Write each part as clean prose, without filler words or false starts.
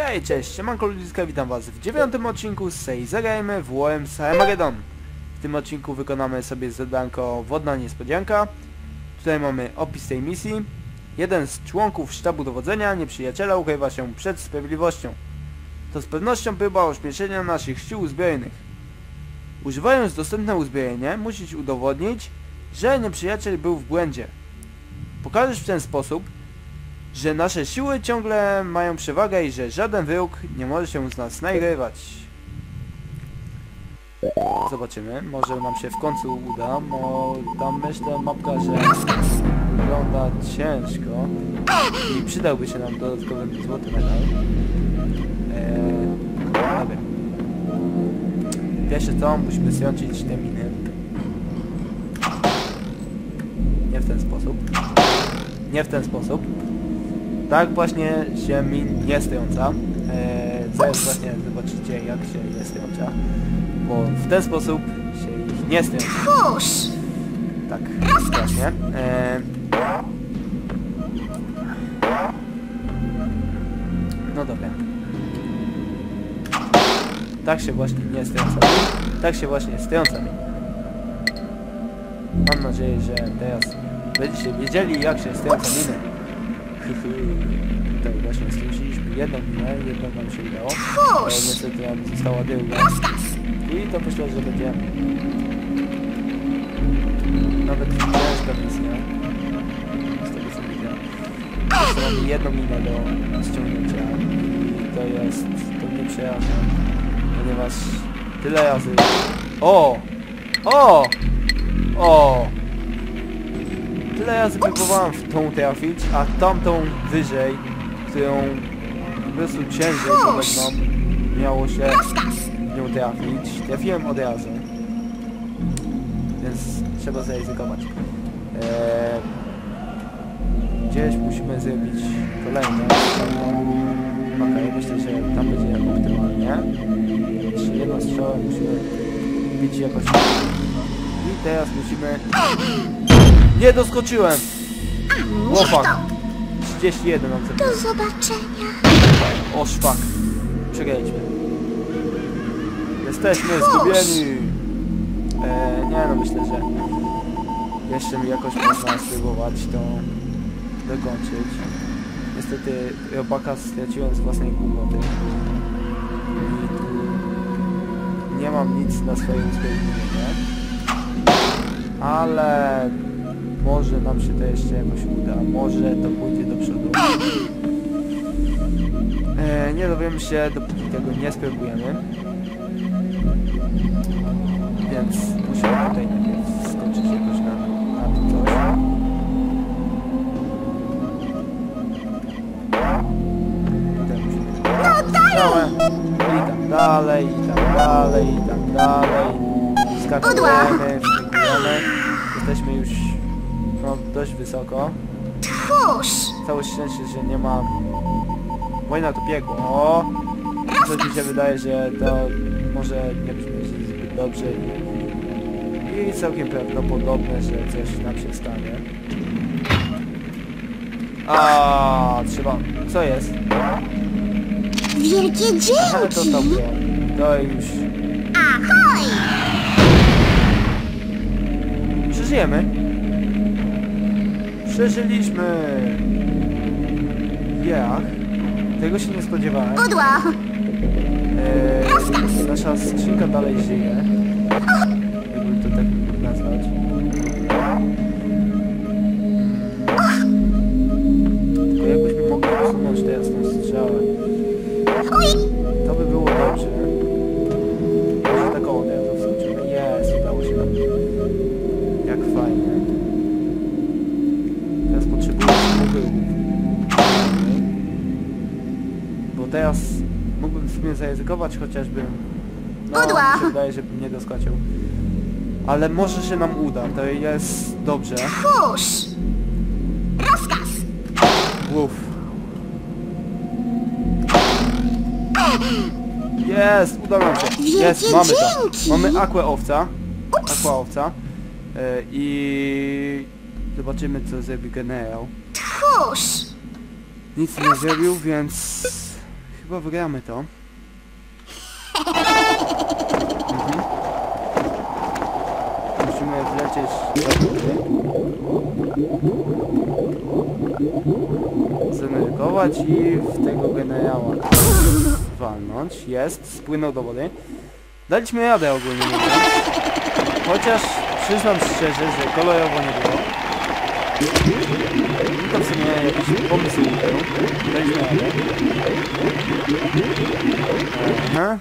Hej, cześć, siemanko ludziska, witam was w 9. odcinku z serii Zagrajmy w Worms Armageddon. W tym odcinku wykonamy sobie zadanko Wodna Niespodzianka. Tutaj mamy opis tej misji. Jeden z członków sztabu dowodzenia nieprzyjaciela ukrywa się przed sprawiedliwością. To z pewnością próba ośmieszenia naszych sił zbrojnych. Używając dostępne uzbrojenie, musisz udowodnić, że nieprzyjaciel był w błędzie. Pokażesz w ten sposób, że nasze siły ciągle mają przewagę i że żaden wróg nie może się z nas nagrywać. Zobaczymy, może nam się w końcu uda, bo tam myślę mapka, że wygląda ciężko i przydałby się nam dodatkowy złoty medal. Dobra. Pierwsze co, musimy zrącić te miny. Nie w ten sposób. Nie w ten sposób. Tak właśnie się min nie strąca. Zaraz właśnie zobaczycie, jak się je strąca. Bo w ten sposób się ich nie strąca. Tak, właśnie. No dobra. Tak się właśnie nie strąca. Tak się właśnie strąca min. Mam nadzieję, że teraz będziecie wiedzieli, jak się strąca miny. Tutaj właśnie strąciliśmy jedną minę, jedną nam się udało. Niestety nam została druga. I to myślę, że będzie nawet ciężka misja. Z tego co widzę. Jeszcze mamy jedną minę do ściągnięcia. I to mnie przeraża. Ponieważ tyle razy... O! Tyle razy próbowałem w tą trafić, a tamtą wyżej, którą po prostu ciężej podobno miało się nią trafić. Trafiłem od razu, więc trzeba zaryzykować. Gdzieś musimy zrobić kolejne. Okej, myślę, że tam będzie optymalnie. Jeszcze jedną strzałę musimy bić jakoś. I teraz musimy... Nie doskoczyłem! Łopak! 31 mam Do zobaczenia! O szwak! Przegraliśmy. Jesteśmy zgubieni! Nie no, myślę, że jeszcze mi jakoś można spróbować to dokończyć. Niestety robaka straciłem z własnej głupoty. I tu nie mam nic na swoje usprawiedliwienie. Ale... może nam się to jeszcze jakoś uda, może to pójdzie do przodu. Nie dowiemy się, dopóki tego nie spróbujemy. Więc musimy tutaj najpierw skoczyć jakoś na coś. Tutaj musimy strzałę. I tak dalej, i tak dalej, i tak dalej. Skakujemy, wskakujemy. Jesteśmy już dość wysoko. Całe szczęście, że nie ma... Wojna to piekło. O! Coś mi się wydaje, że to może nie brzmi zbyt dobrze i całkiem prawdopodobne, że coś nam się stanie. A trzeba... Co jest? Wielkie dzięki! To już... Ahoj! Przeżyjemy. Przeżyliśmy! Jak? Tego się nie spodziewałem. Nasza skrzynka dalej żyje. Jakby to tak nazwać. Tylko jakbyśmy mogli usunąć teraz tą strzałę. To by było dobrze. Może taką od razu wskoczymy. Jest, udało się nam. Jak fajnie. Teraz potrzebuję mobyłów. Bo teraz mógłbym w sumie zaryzykować, chociażbym... No, mi się wydaje, że bym nie doskoczył. Ale może się nam uda, to jest dobrze. Uff. Jest, udało nam się. Jest, mamy to. Mamy aqua owca. I zobaczymy, co zrobi generał. Nic nie zrobił, więc Chyba wygramy to. Musimy wlecieć do góry. Zenergować i w tego generała walnąć. Jest, spłynął do wody. Daliśmy radę ogólnie mówiąc. Chociaż przyznam szczerze, że kolorowo nie było. To w sumie jakiś pomysł nie był. Daliśmy radę. Aha.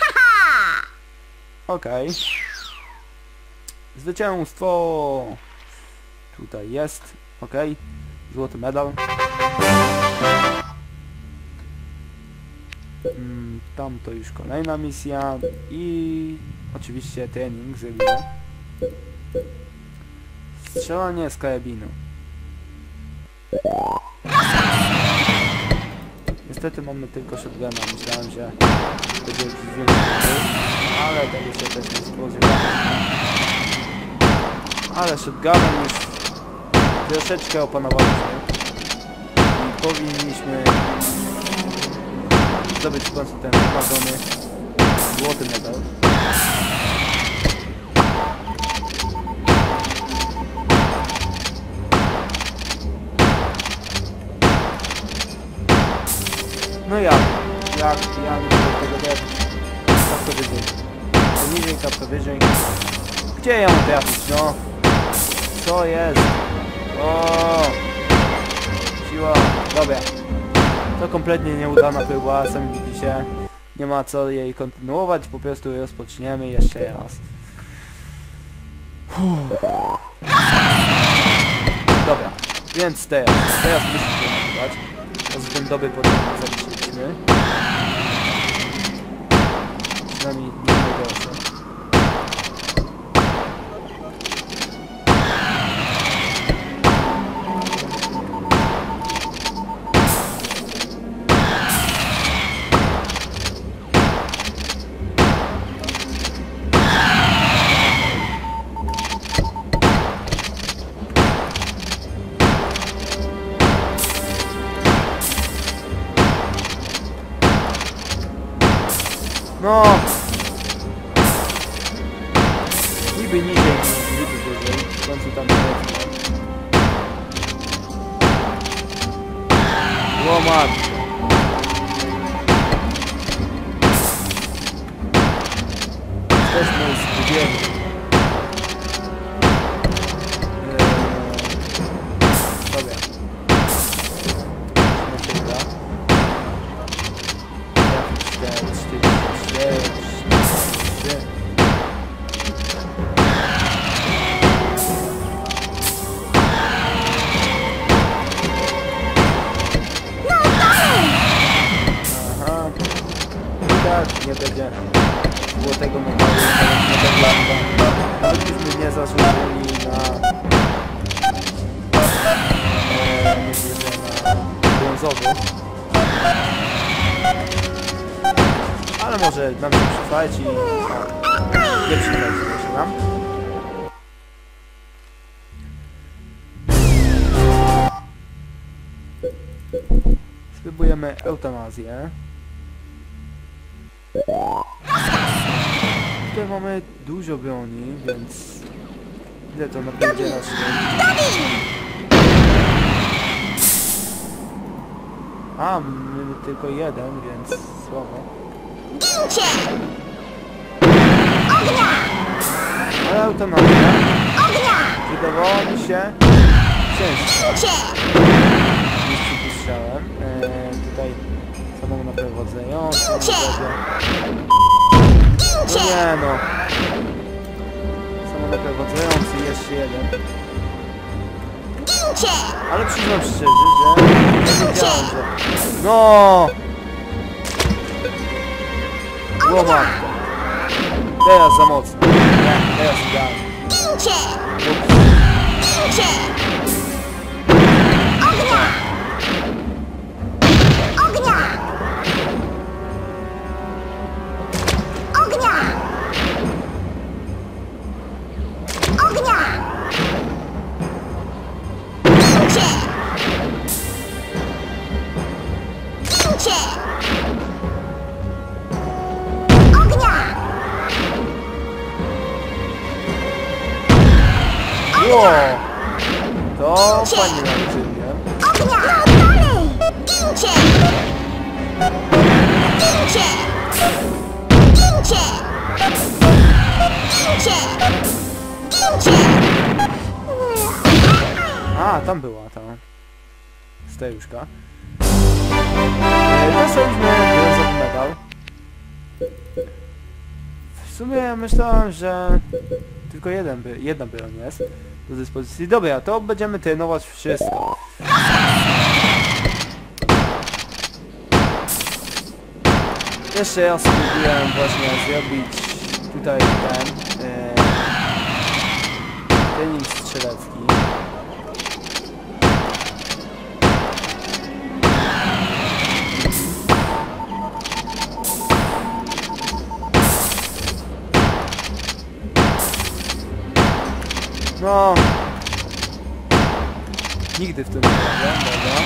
Okej. Zwycięstwo! Tutaj jest. Okej. Złoty medal. Tam to już kolejna misja i oczywiście trening zrobimy. Strzelanie z karabinu. Niestety mamy tylko shotguna. Myślałem, że będzie jakiś większy, ale tego się też nie spodziewałem. Ale shotgunem już troszeczkę opanowaliśmy i powinniśmy zdobyć w końcu ten wymarzony złoty medal. No jak nie mogę tego dać. Kapto wyżej. Poniżej, kapto wyżej. Gdzie ja mam trafić, no? Co jest? O! Siła. Dobra. To kompletnie nieudana próba, sami widzicie. Nie ma co jej kontynuować, po prostu rozpoczniemy jeszcze raz. Dobra, więc teraz musicie nagrywać. Poza tym dobry potem zaliczyliśmy. Przynajmniej nie najgorsze. No! Niby niżej, niby wyżej. W końcu tam lecimy. Łomat! Jesteśmy zgubieni. Dobra. Nie będzie złotego medalu, ale byśmy nie zasłużyli na brązowy. Ale może nam się przyfać i nie przyfać się nam. Spróbujemy eutanazję. Tutaj mamy dużo broni, więc ile to napierdziela się? A, mamy tylko jeden, więc słabo. Ale eutanazja wydawała mi się ciężko. Już przypuszczałem. Tutaj samą naprowadzającą. No nie no. Samo naprowadzający, jeszcze jeden. Ale przyznam szczerze, że nie wiedziałem, że... No! Łomatko. Teraz za mocno. Nie, teraz idealnie. Ło! To fajnie nam przyjmie. Ognia! No dalej! Gincie! Gincie! Gincie! Gincie! Gincie! A, tam była ta stejuszka. Dostaliśmy brązowy medal. W sumie myślałem, że tylko jedna broń jest do dyspozycji. Dobra, to będziemy trenować wszystko. Jeszcze raz spróbuję właśnie zrobić tutaj trening strzelecki. No, nigdy w tym nie byłem, dobra.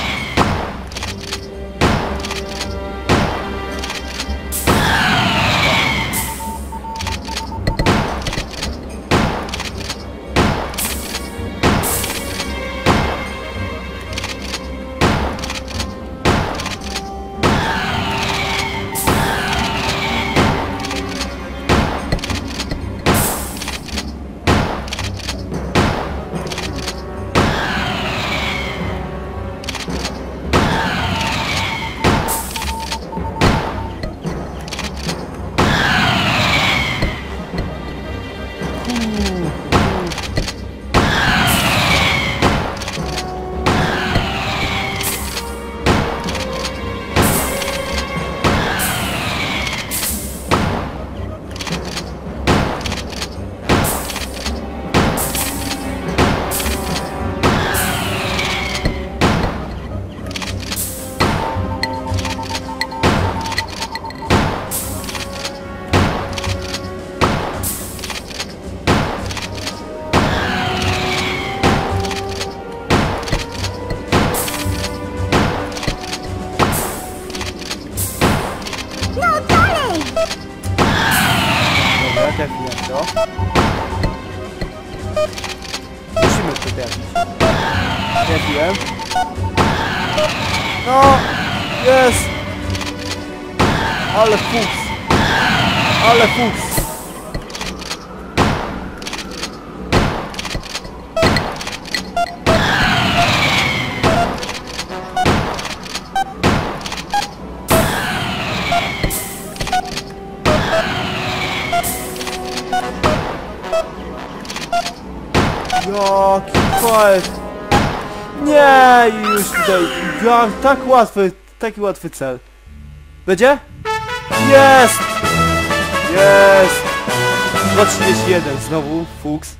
No dalej! Dobra, trafiłem to. Musimy to trafić. Trafiłem. No! Jest! Ale fuks! Ale fuks! Jaki fight! Nie! Już tutaj... Ja, tak łatwy, taki łatwy cel. Będzie? Jest! Jest! 231 znowu, fuks.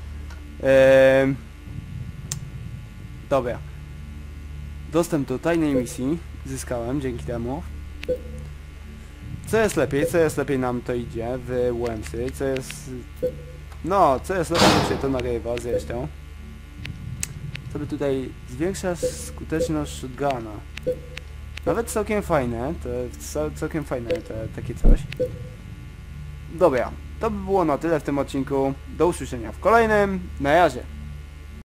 Dobra. Dostęp do tajnej misji zyskałem dzięki temu. Co jest lepiej? Co jest lepiej nam to idzie w Wormsy? Co jest... No, co jest lepiej, jak się to nagrywa zresztą. Sobie tutaj zwiększa skuteczność shotguna. Nawet całkiem fajne, całkiem fajne takie coś. Dobra, to by było na tyle w tym odcinku. Do usłyszenia w kolejnym. Na razie.